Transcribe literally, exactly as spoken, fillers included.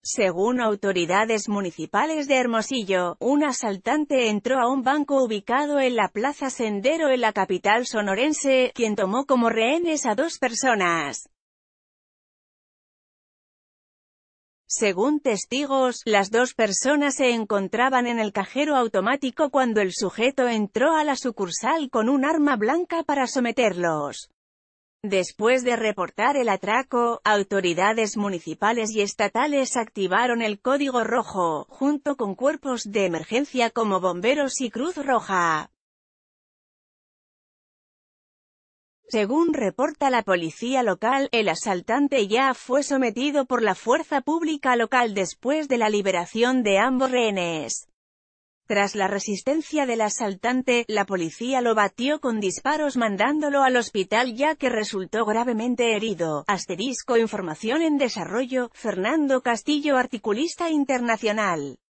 Según autoridades municipales de Hermosillo, un asaltante entró a un banco ubicado en la Plaza Sendero en la capital sonorense, quien tomó como rehenes a dos personas. Según testigos, las dos personas se encontraban en el cajero automático cuando el sujeto entró a la sucursal con un arma blanca para someterlos. Después de reportar el atraco, autoridades municipales y estatales activaron el código rojo, junto con cuerpos de emergencia como bomberos y Cruz Roja. Según reporta la policía local, el asaltante ya fue sometido por la fuerza pública local después de la liberación de ambos rehenes. Tras la resistencia del asaltante, la policía lo batió con disparos mandándolo al hospital ya que resultó gravemente herido. Asterisco Información en desarrollo, Fernando Castillo, articulista internacional.